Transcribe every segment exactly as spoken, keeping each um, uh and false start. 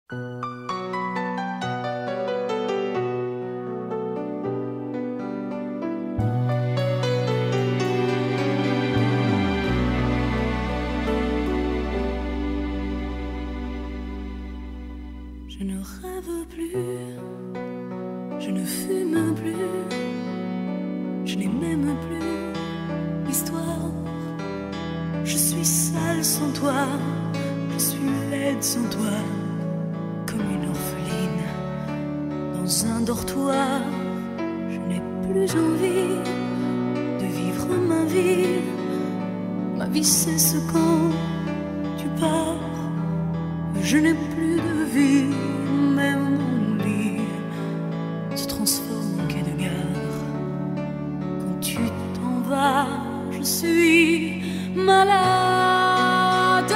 Je ne rêve plus, je ne fume plus, je n'ai même plus l'histoire. Je suis sale sans toi, je suis laide sans toi, comme une orpheline dans un dortoir. Je n'ai plus envie de vivre ma vie, ma vie cesse quand tu pars. Je n'ai plus de vie, même mon lit se transforme en quai de gare. Quand tu t'en vas, je suis malade,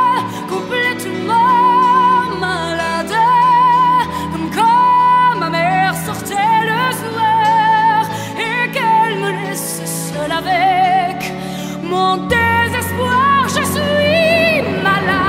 complètement malade, comme quand ma mère sortait le soir et qu'elle me laisse seule avec mon désespoir. Je suis malade.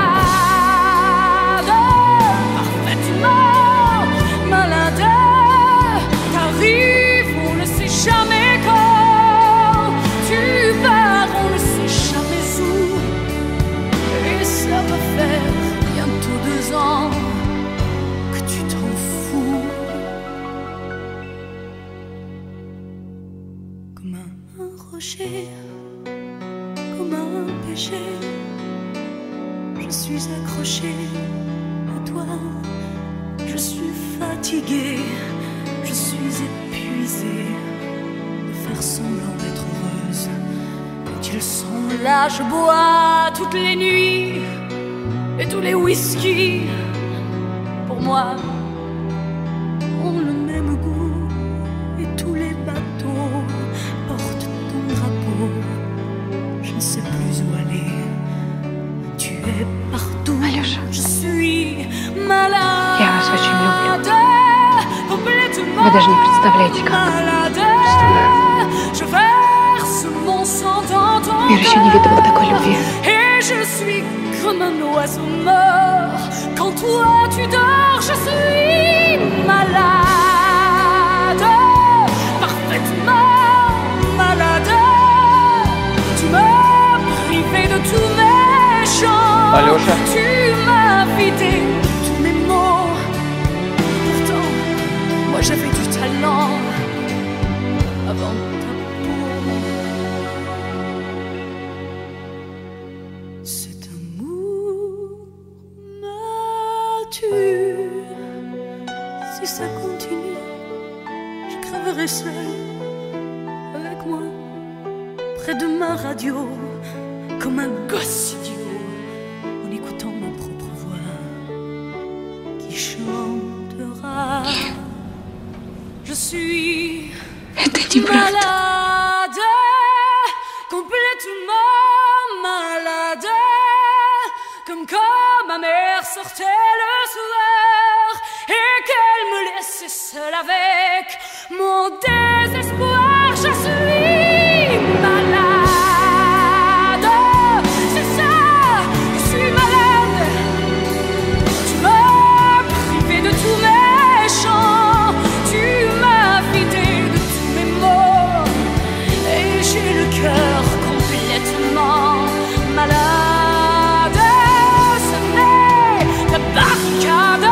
Que tu t'en fous, comme un, un rocher, comme un péché, je suis accrochée à toi. Je suis fatiguée, je suis épuisée de faire semblant d'être heureuse. Quand ils sont là, je bois toutes les nuits et tous les whisky, pour moi, ont le même goût. Et tous les bateaux portent ton drapeau. Je ne sais plus où aller. Tu es partout. Алёша, je suis malade. Я вас очень люблю. Complètement Вы даже не представляете, как. malade. Je verse mon sang dans ton Мир еще не видывал такой любви. Et je suis comme un oiseau mort. Quand toi tu dors, je suis malade, parfaitement malade. Tu m'as privé de tous mes chants. Алёша. Tu m'as vidé de tous mes mots. Pourtant, moi j'avais du talent avant ta peau. Cet amour me tue. Si ça continue, je crèverai seule avec moi, près de ma radio, comme un gosse idiot, en écoutant ma propre voix qui chantera. Je suis Это неправда. malade, complètement malade, comme quand ma mère sortait le soir et qu'elle me laissait seule avec mon désespoir. Je suis malade, c'est ça, je suis malade. Tu m'as privé de tous mes chants, tu m'as vidé de tous mes mots, et j'ai le cœur complètement malade. Ce n'est la barricade